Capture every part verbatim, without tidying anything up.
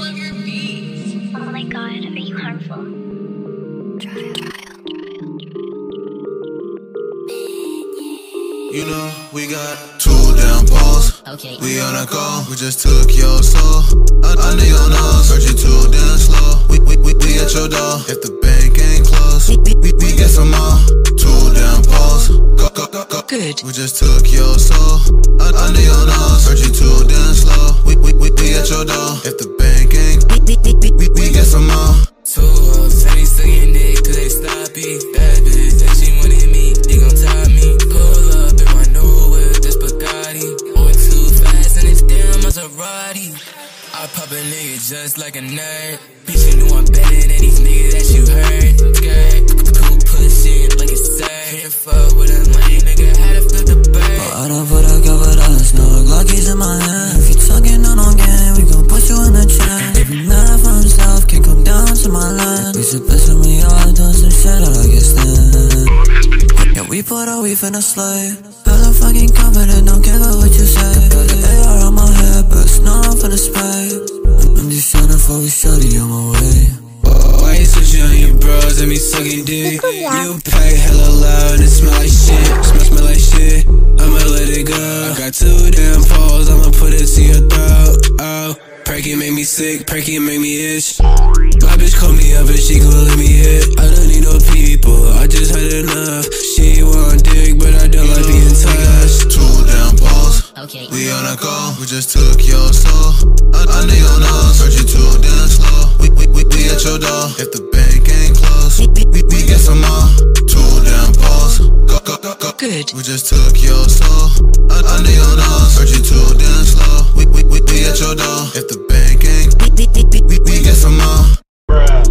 love your beats. Oh my god, are you harmful? Trial, trial, trial. You know, we got two damn poles. Okay. We on a go, we just took your soul. Under your nose, heard you too damn slow. We, we, we, we at your door, if the bank ain't closed. We, we, we get some more, two damn poles. Go, go, go, go. Good. We just took your soul. Under your nose, heard you too damn slow. We, we, we, we at your door, if the bank ain't. We, we, we, we, we get some more. Two hoes, say sucking dick, cause they sloppy. Bad bitch, that she wanted me, they gon' top me. Pull up in my new whip, this Bugatti. Going too fast in this damn Maserati. I pop a nigga just like a nerd. Bitch, you know I'm better than these niggas that you heard. Skirt, cool pussy like it's sir. Can't fuck with a lame nigga, had to flip the bird. I don't put a cup with us, no Glockies in my hand. If you talking on on game, we gon' put you in the chair. If you mad for himself, can't come down to my land. We should piss with me all, doing some shit that I can stand. Yeah, we put our weave in a sleigh. Feel fucking confident, don't give a what you say. Got the A R on my head, but it's not off in the spray. I'm just tryna for we shawty on my way. Why you switching on your bros and me sucking dick? You pack hella loud and it smell like shit. Smell, smell like shit, I'ma let it go. I got two damn poles, I'ma put it to your throat. Oh, perky make me sick, perky make me itch. My bitch called me up and she gon' let me hit. I don't need no people, I just had enough. She want dick, but I don't like being touched. Two damn poles. Okay. We on a go, we just took your soul. Under your nose, heard you too damn slow. We, we, we, we at your door, if the bank ain't closed. We, we, we get some more, two damn poles. Go, go, go, go. Good. We just took your soul. Under your nose, heard you too damn slow. We, we, we, we at your door, if the bank ain't. We, we, we, we, we get some more. Bruh.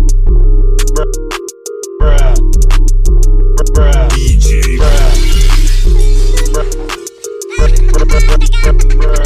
Bruh. Bruh. D J. Bruh. Bruh. Bruh. Bruh. Bruh.